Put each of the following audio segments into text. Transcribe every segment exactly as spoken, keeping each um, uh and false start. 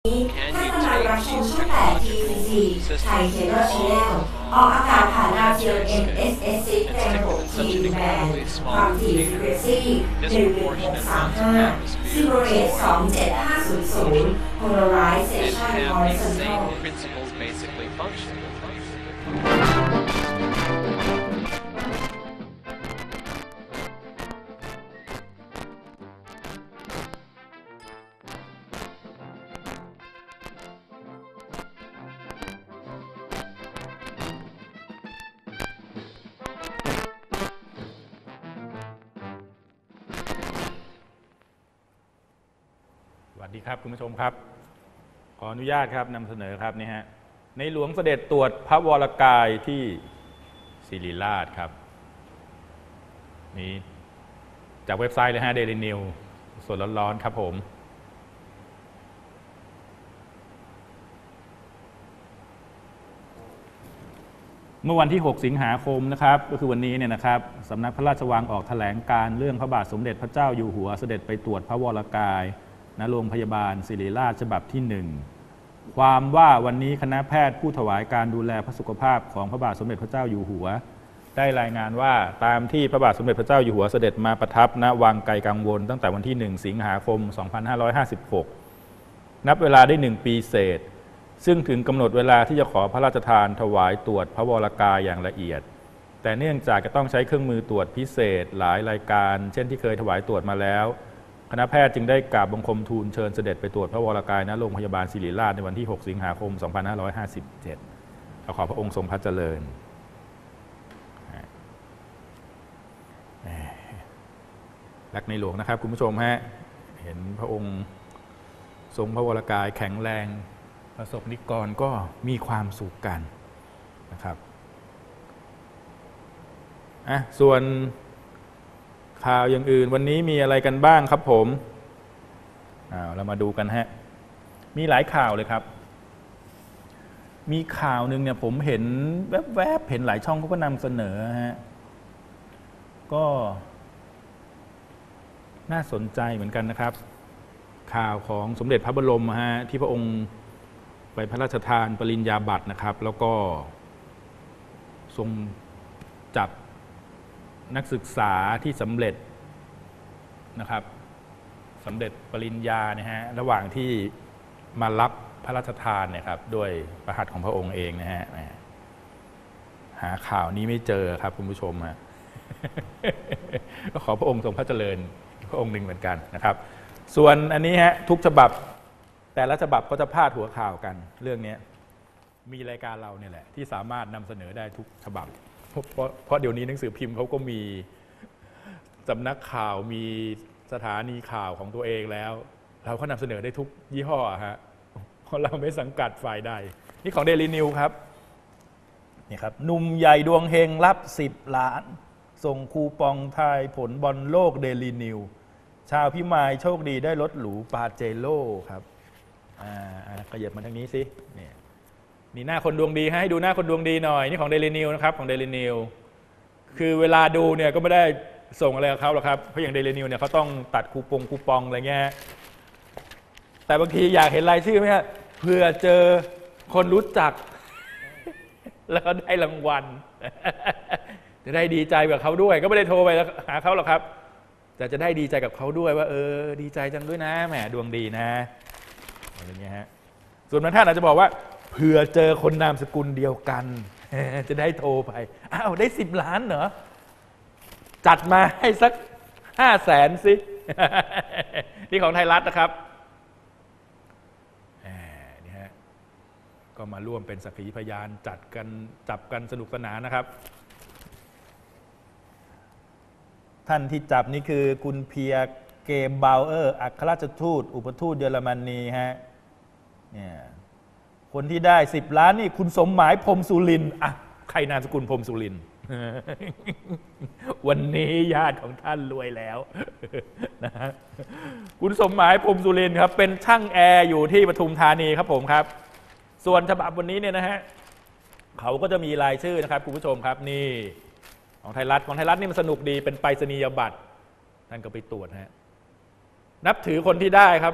ท่านกำลังรับชมช่องแปด ที ซี ซี ไทยเคเบิล Channel ออกอากาศผ่านดาวเทียม เอ็น เอส เอส ซิก ในระบบ ที วี Band ความถี่ Frequency หนึ่งหนึ่งหกสามห้า Zero Rate สองเจ็ดห้าศูนย์ศูนย์ Polarization Horizontal สวัสดีครับคุณผู้ชมครับขออนุญาตครับนำเสนอครับนี่ฮะในหลวงเสด็จตรวจพระวรกายที่ศิริราชครับนี่จากเว็บไซต์เลยฮะ Daily News สดร้อนๆครับผมเมื่อวันที่หกสิงหาคมนะครับก็คือวันนี้เนี่ยนะครับสำนักพระราชวังออกแถลงการเรื่องพระบาทสมเด็จพระเจ้าอยู่หัวเสด็จไปตรวจพระวรกายณโรงพยาบาลศิริราชฉบับที่หนึ่งความว่าวันนี้คณะแพทย์ผู้ถวายการดูแลพระสุขภาพของพระบาทสมเด็จพระเจ้าอยู่หัวได้รายงานว่าตามที่พระบาทสมเด็จพระเจ้าอยู่หัวเสด็จมาประทับณวังไกลกังวลตั้งแต่วันที่หนึ่งสิงหาคมสองพันห้าร้อยห้าสิบหกนับเวลาได้หนึ่งปีเศษซึ่งถึงกำหนดเวลาที่จะขอพระราชทานถวายตรวจพระวรกายอย่างละเอียดแต่เนื่องจากจะต้องใช้เครื่องมือตรวจพิเศษหลายรายการเช่นที่เคยถวายตรวจมาแล้วคณะแพทย์จึงได้กราบบังคมทูลเชิญเสด็จไปตรวจพระวรกายณโรงพยาบาลศิริราชในวันที่หกสิงหาคมสองพันห้าร้อยห้าสิบเจ็ดขอพระองค์ทรงพระเจริญรักในหลวงนะครับคุณผู้ชมฮะเห็นพระองค์ทรงพระวรกายแข็งแรงประสบนิกรก็มีความสุขกันนะครับอ่ะส่วนข่าวอย่างอื่นวันนี้มีอะไรกันบ้างครับผมอ่าเรามาดูกันฮะมีหลายข่าวเลยครับมีข่าวหนึ่งเนี่ยผมเห็นแวบๆเห็นหลายช่องเขาก็นำเสนอฮะก็น่าสนใจเหมือนกันนะครับข่าวของสมเด็จพระบรมฮะที่พระองค์ไปพระราชทานปริญญาบัตรนะครับแล้วก็ทรงจับนักศึกษาที่สำเร็จนะครับสำเร็จปริญญานะฮะระหว่างที่มารับพระราชทานเนี่ยครับด้วยพระหัตถ์ของพระองค์เองนะฮะหาข่าวนี้ไม่เจอครับคุณผู้ชมฮะ ก็ขอพระองค์ทรงพระเจริญพระองค์หนึ่งเหมือนกันนะครับส่วนอันนี้ฮะทุกฉบับแต่ละฉบับก็จะพาดหัวข่าวกันเรื่องนี้มีรายการเราเนี่ยแหละที่สามารถนำเสนอได้ทุกฉบับเพราะเพราะเดี๋ยวนี้หนังสือพิมพ์เขาก็มีสำนักข่าวมีสถานีข่าวของตัวเองแล้วเราก็นำเสนอได้ทุกยี่ห้อฮะเพราะเราไม่สังกัดฝ่ายใดนี่ของ Daily News ครับนี่ครับหนุ่มใหญ่ดวงเฮงรับสิบล้านส่งคูปองทายผลบอลโลก Daily News ชาวพิมายโชคดีได้รถหรูปาเจโร่ครับอ่าขยับมาทางนี้สินี่นี่หน้าคนดวงดีให้ดูหน้าคนดวงดีหน่อยนี่ของ Daily News นะครับของ Daily News คือเวลาดูเนี่ยก็ไม่ได้ส่งอะไรกับเขาหรอกครับเพราะอย่าง Daily News เนี่ยเขาต้องตัดคูปองคูปองอะไรเงี้ยแต่บางทีอยากเห็นรายชื่อไหมฮะเพื่อเจอคนรู้จักแล้วก็ได้รางวัลจะได้ดีใจกับเขาด้วยก็ไม่ได้โทรไปหาเขาหรอกครับแต่จะได้ดีใจกับเขาด้วยว่าเออดีใจจังด้วยนะแหมดวงดีนะอะไรเงี้ยฮะส่วนบางท่านอาจจะบอกว่าเผื่อเจอคนนามสกุลเดียวกันจะได้โทรไปอ้าวได้สิบล้านเหรอจัดมาให้สักห้าแสนสินี่ของไทยรัฐนะครับนี่ฮะก็มาร่วมเป็นสักขีพยานจัดกันจับกันสนุกสนานนะครับท่านที่จับนี่คือคุณเพียร์เกมเบลเออร์อัครราชทูตอุปทูตเยอรมนีฮะเนี่ยคนที่ได้สิบล้านนี่คุณสมหมายพรหมสุรินทร์อ่ะใครนามสกุลพรหมสุรินทร์ วันนี้ญาติของท่านรวยแล้วนะคุณสมหมายพรหมสุรินทร์ครับเป็นช่างแอร์อยู่ที่ปทุมธานีครับผมครับส่วนฉบับวันนี้เนี่ยนะฮะเขาก็จะมีรายชื่อนะครับคุณผู้ชมครับนี่ของไทยรัฐของไทยรัฐนี่มันสนุกดีเป็นไปรษณียบัตรท่านก็ไปตรวจฮะนับถือคนที่ได้ครับ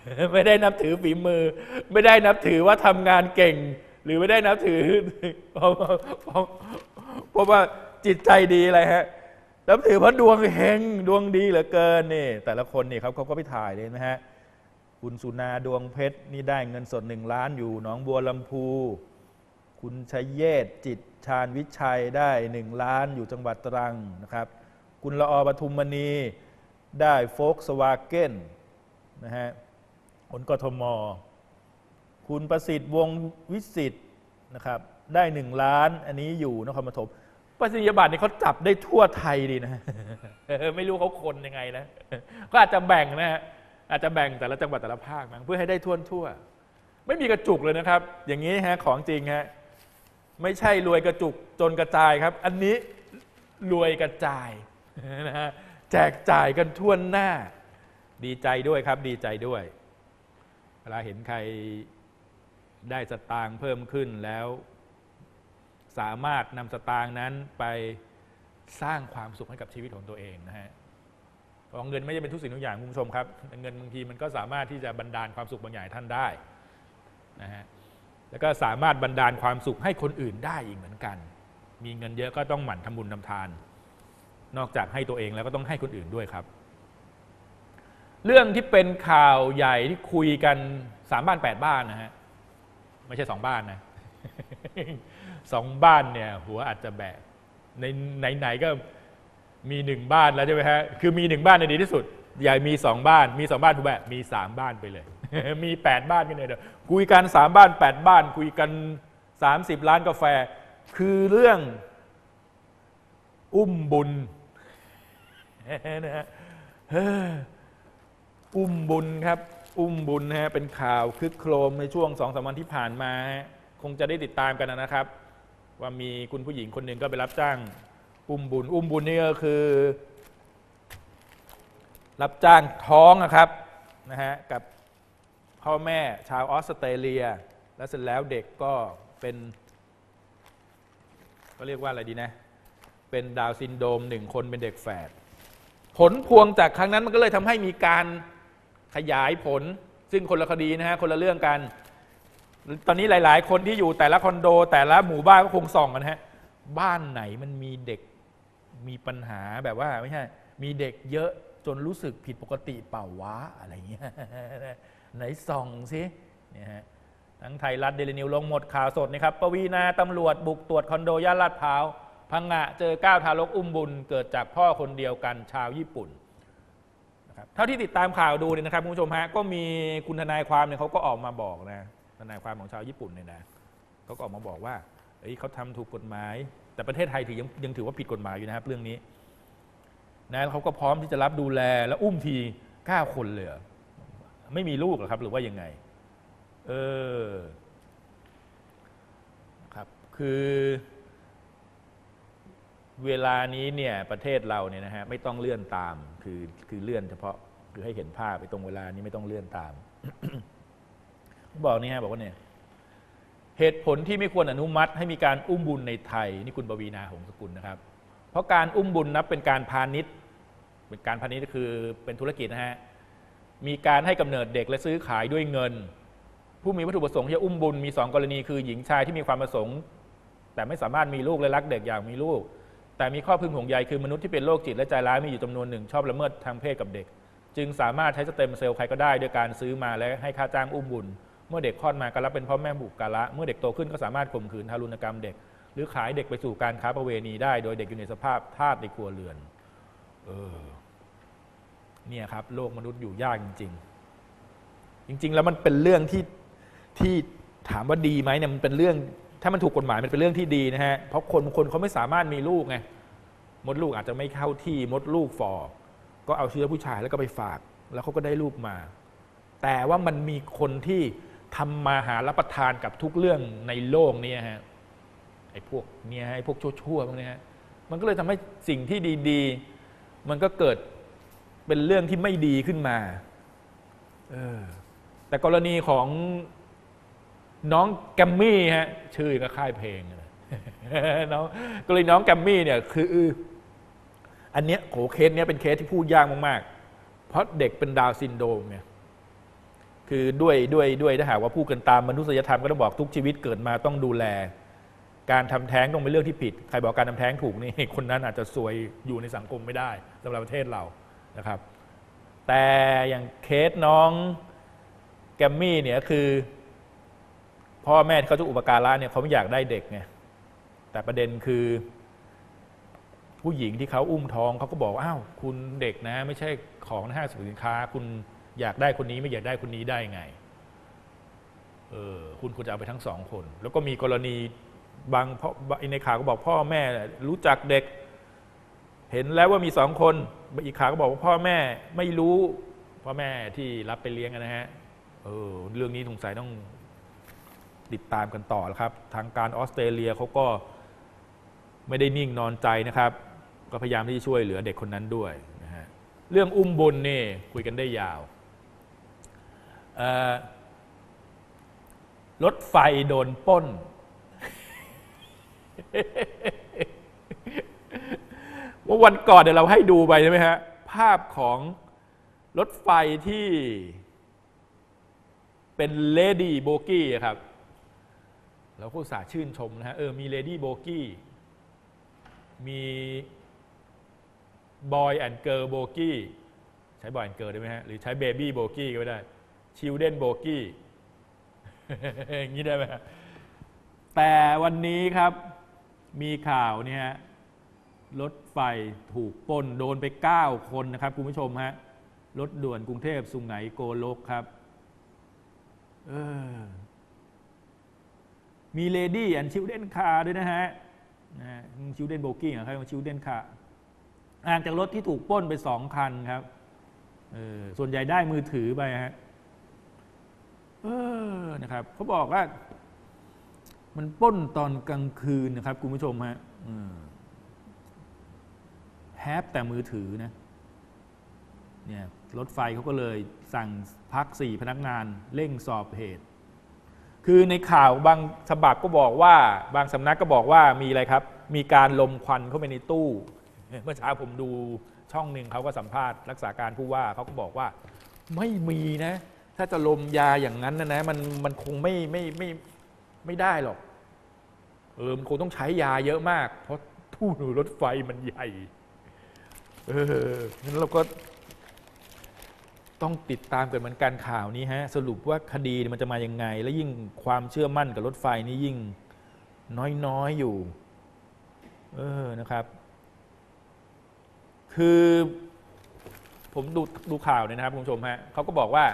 ไม่ได้นับถือฝีมือไม่ได้นับถือว่าทำงานเก่งหรือไม่ได้นับถือเพราะเพราะว่าจิตใจดีอะไรฮะนับถือเพราะดวงเฮงดวงดีเหลือเกินนี่แต่ละคนนี่ครับเขาก็ไปถ่ายเลยนะฮะคุณสุนาดวงเพชรนี่ได้เงินสดหนึ่งล้านอยู่หนองบัวลำพูคุณชัยเยศจิตชาญวิชัยได้หนึ่งล้านอยู่จังหวัดตรังนะครับคุณละอปทุมมณีได้โฟล์คสวาเก้นนะฮะคนกทมคุณประสิทธิ์วงวิสิทธิ์นะครับได้หนึ่งล้านอันนี้อยู่นครปฐมประสิทธิบัตรนี่เขาจับได้ทั่วไทยดีนะไม่รู้เขาคนยังไงนะก็อาจจะแบ่งนะฮะอาจจะแบ่งแต่ละจังหวัดแต่ละภาคเพื่อให้ได้ทั่วทั่วไม่มีกระจุกเลยนะครับอย่างนี้ฮะของจริงฮะไม่ใช่รวยกระจุกจนกระจายครับอันนี้รวยกระจายนะฮะแจกจ่ายกันทั่วหน้าดีใจด้วยครับดีใจด้วยเวลาเห็นใครได้สตางค์เพิ่มขึ้นแล้วสามารถนำสตางค์นั้นไปสร้างความสุขให้กับชีวิตของตัวเองนะฮะเพราะเงินไม่ใช่เป็นทุกสิ่งทุกอย่างคุณผู้ชมครับเงินบางทีมันก็สามารถที่จะบันดาลความสุขบางอย่างท่านได้นะฮะแล้วก็สามารถบันดาลความสุขให้คนอื่นได้อีกเหมือนกันมีเงินเยอะก็ต้องหมั่นทำบุญทำทานนอกจากให้ตัวเองแล้วก็ต้องให้คนอื่นด้วยครับเรื่องที่เป็นข่าวใหญ่ที่คุยกันสามบ้านแปดบ้านนะฮะไม่ใช่สองบ้านนะสองบ้านเนี่ยหัวอาจจะแบกในไหนๆก็มีหนึ่งบ้านแล้วใช่ไหมฮะคือมีหนึ่งบ้านในดีที่สุดอย่ามีสองบ้านมีสองบ้านถูกแบบมีสามบ้านไปเลย มีแปดบ้านกันเลยเดี๋ยวคุยกันสามบ้านแปดบ้านคุยกันสามสิบล้านกาแฟคือเรื่องอุ้มบุญนะฮะอุ้มบุญครับอุ้มบุญฮะเป็นข่าวคึกโครมในช่วงสองสามวันที่ผ่านมาคงจะได้ติดตามกันนะครับว่ามีคุณผู้หญิงคนหนึ่งก็ไปรับจ้างอุ้มบุญอุ้มบุญนี่ก็คือรับจ้างท้องนะครับนะฮะกับพ่อแม่ชาวออสเตรเลียแล้วเสร็จแล้วเด็กก็เป็นก็เรียกว่าอะไรดีนะเป็นดาวน์ซินโดรมหนึ่งคนเป็นเด็กแฝดผลพวงจากครั้งนั้นมันก็เลยทำให้มีการขยายผลซึ่งคนละคดีนะฮะคนละเรื่องกันตอนนี้หลายๆคนที่อยู่แต่ละคอนโดแต่ละหมู่บ้านก็คงส่องกันฮะบ้านไหนมันมีเด็กมีปัญหาแบบว่าไม่ใช่มีเด็กเยอะจนรู้สึกผิดปกติเปล่าวะอะไรเงี้ยไหนส่องสิเนี่ยฮะทั้งไทยรัฐเดลินิวลงหมดข่าวสดนะครับปวีณาตำรวจบุกตรวจคอนโดย่านลาดพร้าวพังงะเจอเก้าทารกอุ้มบุญเกิดจากพ่อคนเดียวกันชาวญี่ปุ่นนะครับเท่าที่ติดตามข่าวดูเนี่ยนะครับคุณผู้ชมฮะก็มีคุณทนายความเนี่ยเขาก็ออกมาบอกนะทนายความของชาวญี่ปุ่นเนี่ยนะเขาก็ออกมาบอกว่าเฮ้ยเขาทำถูกกฎหมายแต่ประเทศไทยถือยังยังถือว่าผิดกฎหมายอยู่นะครับเรื่องนี้นะเขาก็พร้อมที่จะรับดูแลแล้วอุ้มทีเก้าคนเลยไม่มีลูกหรอครับหรือว่ายังไงเออครับคือเวลานี้เนี่ยประเทศเราเนี่ยนะฮะไม่ต้องเลื่อนตามคือคือเลื่อนเฉพาะคือให้เห็นภาพไปตรงเวลานี้ไม่ต้องเลื่อนตาม บอกนี่ฮะบอกว่าเนี่ยเหตุผลที่ไม่ควรอนุมัติให้มีการอุ้มบุญในไทยนี่คุณปวีณาหงสกุลนะครับเพราะการอุ้มบุญนับเป็นการพาณิชย์เป็นการพาณิชย์ก็คือเป็นธุรกิจนะฮะมีการให้กำเนิดเด็กและซื้อขายด้วยเงินผู้มีวัตถุประสงค์ที่จะอุ้มบุญมีสองกรณีคือหญิงชายที่มีความประสงค์แต่ไม่สามารถมีลูกและรักเด็กอย่างมีลูกแต่มีข้อพึงห่วงใยคือมนุษย์ที่เป็นโรคจิตและใจร้ายมีอยู่จำนวนหนึ่งชอบละเมิดทางเพศกับเด็กจึงสามารถใช้สเต็มเซลล์ใครก็ได้โดยการซื้อมาและให้ค่าจ้างอุ้มบุญเมื่อเด็กคลอดมาก็รับเป็นพ่อแม่บุตรการะเมื่อเด็กโตขึ้นก็สามารถข่มขืนทารุณกรรมเด็กหรือขายเด็กไปสู่การค้าประเวณีได้โดยเด็กอยู่ในสภาพทาสในครัวเรือนเออเนี่ยครับโลกมนุษย์อยู่ยากจริงๆจริงๆแล้วมันเป็นเรื่องที่ที่ถามว่าดีไหมเนี่ยมันเป็นเรื่องถ้ามันถูกกฎหมายมันเป็นเรื่องที่ดีนะฮะเพราะคนบางคนเขาไม่สามารถมีลูกไงมดลูกอาจจะไม่เข้าที่มดลูกฝ่อก็เอาเชื้อผู้ชายแล้วก็ไปฝากแล้วเขาก็ได้ลูกมาแต่ว่ามันมีคนที่ทำมาหารับประทานกับทุกเรื่องในโลกนี้ฮะไอ้พวกเนี่ยไอ้พวกชั่วๆพวกนี้ฮะมันก็เลยทำให้สิ่งที่ดีๆมันก็เกิดเป็นเรื่องที่ไม่ดีขึ้นมาเออแต่กรณีของน้องแกมมี่ฮะชื่อก็ค่ายเพลงน้องกรณีน้องแกมมี่เนี่ยคืออันเนี้ยโหเคสเนี้ยเป็นเคสที่พูดยากมากๆเพราะเด็กเป็นดาวน์ซินโดรมเนี่ยคือด้วยด้วยด้วยถ้าหากว่าพูดกันตามมนุษยธรรมก็ต้องบอกทุกชีวิตเกิดมาต้องดูแลการทำแท้งต้องเป็นเรื่องที่ผิดใครบอกการทำแท้งถูกนี่คนนั้นอาจจะซวยอยู่ในสังคมไม่ได้สำหรับประเทศเรานะครับแต่อย่างเคสน้องแกมมี่เนี่ยคือพ่อแม่เขาจะอุปการะเนี่ยเขาไม่อยากได้เด็กไงแต่ประเด็นคือผู้หญิงที่เขาอุ้มท้องเขาก็บอกอ้าวคุณเด็กนะไม่ใช่ของห้างสรรพสินค้าคุณอยากได้คนนี้ไม่อยากได้คนนี้ได้ไงเออคุณควรจะเอาไปทั้งสองคนแล้วก็มีกรณีบางเพราะในข่าวก็บอกพ่อแม่รู้จักเด็กเห็นแล้วว่ามีสองคนอีกข่าวก็บอกว่าพ่อแม่ไม่รู้พ่อแม่ที่รับไปเลี้ยงนะฮะเออเรื่องนี้สงสัยต้องติดตามกันต่อแล้วครับทางการออสเตรเลียเขาก็ไม่ได้นิ่งนอนใจนะครับก็พยายามที่จะช่วยเหลือเด็กคนนั้นด้วยนะฮะเรื่องอุ้มบุญนี่คุยกันได้ยาวรถไฟโดนปล้นเมื่อวันก่อนเดี๋ยวเราให้ดูไปใช่ไหมฮะภาพของรถไฟที่เป็นเลดี้โบกี้ครับเราก็อุตส่าห์ชื่นชมนะฮะเออมีเลดี้โบกี้มีบอยแอนด์เกิร์ลโบกี้ใช้บอยแอนด์เกิร์ลได้ไหมฮะหรือใช้เบบี้โบกี้ก็ได้ชิลเด้นโบกี้อย่างนี้ได้ไหมแต่วันนี้ครับมีข่าวเนี่ยรถไฟถูกปล้นโดนไปเก้าคนนะครับคุณผู้ชมฮะรถด่วนกรุงเทพสุไหงโกลกครับเออมีเลดี้แอนด์ชิลเด้นคาร์ด้วยนะฮะชิลเด้นโบกี้เหรอครับชิลเด้นคาร์อ่านจากรถที่ถูกปล้นไปสองคันครับเออส่วนใหญ่ได้มือถือไปฮะเออนะครับเขาบอกว่ามันปล้นตอนกลางคืนนะครับคุณผู้ชมฮะแฮปแต่มือถือนะเนี่ยรถไฟเขาก็เลยสั่งพักสี่พนักงานเร่งสอบเหตุคือในข่าวบางฉบับก็บอกว่าบางสำนักก็บอกว่ามีอะไรครับมีการลมควันเข้าไปในตู้เมื่อเช้าผมดูช่องหนึ่งเขาก็สัมภาษณ์รักษาการผู้ว่าเขาก็บอกว่าไม่มีนะถ้าจะลมยาอย่างนั้นนะนะมันมันคงไม่ไม่ไม่ไม่ได้หรอกเออมันคงต้องใช้ยาเยอะมากเพราะตู้รถไฟมันใหญ่เอองั้นเราก็ต้องติดตามกันเหมือนกันข่าวนี้ฮะสรุปว่าคดีมันจะมายังไงและยิ่งความเชื่อมั่นกับรถไฟนี่ยิ่งน้อยๆอยู่เออนะครับคือผมดูดูข่าวเนี่ยนะครับคุณผู้ชมฮะเขาก็บอกว่า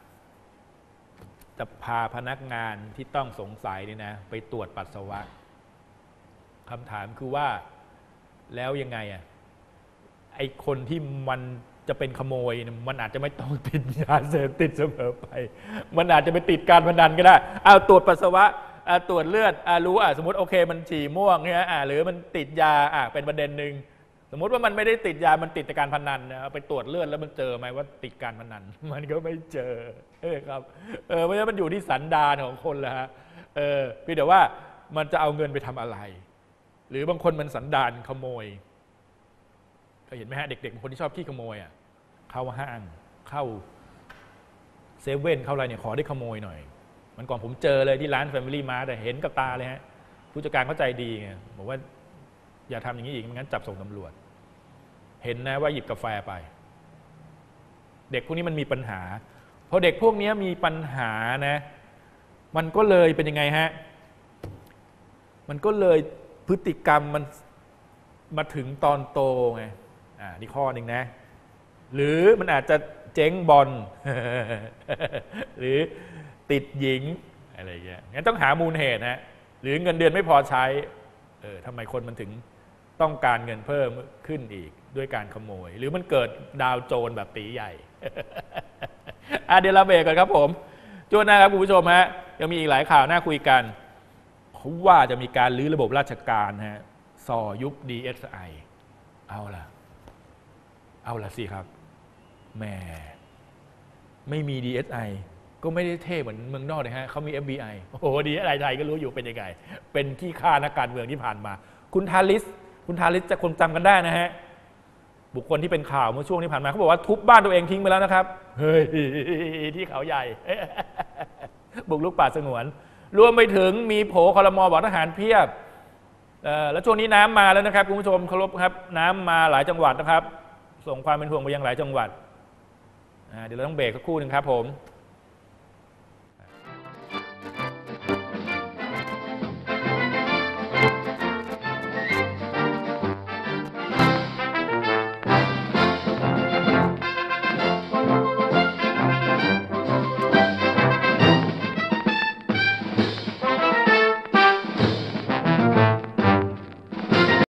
จะพาพนักงานที่ต้องสงสัยเนี่ยนะไปตรวจปัสสาวะคำถามคือว่าแล้วยังไงอ่ะไอคนที่มันจะเป็นขโมยมันอาจจะไม่ต้องติดยาเสพติดเสมอไปมันอาจจะไปติดการพนันก็ได้เอาตรวจปัสสาวะตรวจเลือดรู้อ่ะสมมติโอเคมันฉี่ม่วงเนี่ยอ่ะหรือมันติดยาอ่ะเป็นประเด็นหนึ่งสมมติว่ามันไม่ได้ติดยามันติดแต่การพนันนะไปตรวจเลือดแล้วมันเจอไหมว่าติดการพนันมันก็ไม่เจอเออครับเออเพราะฉะนั้นมันอยู่ที่สันดานของคนแหละฮะเออพี่แต่ว่ามันจะเอาเงินไปทำอะไรหรือบางคนมันสันดานขโมยเคยเห็นไหมฮะเด็กๆบางคนที่ชอบขี้ขโมยอ่ะเข้าห้างเข้าเซเว่นเข้าอะไรเนี่ยขอได้ขโมยหน่อยมันก่อนผมเจอเลยที่ร้าน Family Mart แต่เห็นกับตาเลยฮะผู้จัดการเข้าใจดีไงบอกว่าอย่าทำอย่างนี้อีกไม่งั้นจับส่งตำรวจเห็นนะว่าหยิบกาแฟไปเด็กพวกนี้มันมีปัญหาพอเด็กพวกนี้มีปัญหานะมันก็เลยเป็นยังไงฮะมันก็เลยพฤติกรรมมันมาถึงตอนโตไงอ่านี่ข้อหนึ่งนะหรือมันอาจจะเจ๊งบอล หรือติดหญิงอะไรอย่างเงี้ยงั้นต้องหามูลเหตุนะหรือเงินเดือนไม่พอใช้เออทำไมคนมันถึงต้องการเงินเพิ่มขึ้นอีกด้วยการขโมยหรือมันเกิดดาวโจรแบบตีใหญ่ อ่ะเดี๋ยวเราเบรกก่อนครับผมช่วงหน้าครับคุณผู้ชมฮะยังมีอีกหลายข่าวน่าคุยกันเขาว่าจะมีการรื้อระบบราชการฮะส่อยุบ ดี เอส ไอ เอาล่ะเอาล่ะสิครับแหมไม่มี ดี เอส ไอ ก็ไม่ได้เท่เหมือนเมืองนอกเลยฮะเขามี เอฟ บี ไอ โอ้โหดีอะไรไทยก็รู้อยู่เป็นยังไงเป็นขี้ข้านักการเมืองที่ผ่านมาคุณทาริสคุณทาริสจะคนจำกันได้นะฮะบุคคลที่เป็นข่าวเมื่อช่วงที่ผ่านมาเขาบอกว่าทุบบ้านตัวเองทิ้งไปแล้วนะครับเฮ้ยที่เขาใหญ่ บุกรุกป่าสงวนรวมไปถึงมีโผครม.บอกทหารเพียบแล้วช่วงนี้น้ำมาแล้วนะครับคุณผู้ชมเคารพครับน้ำมาหลายจังหวัดนะครับส่งความเป็นห่วงไปยังหลายจังหวัดเดี๋ยวเราต้องเบรกสักครู่หนึ่งครับผม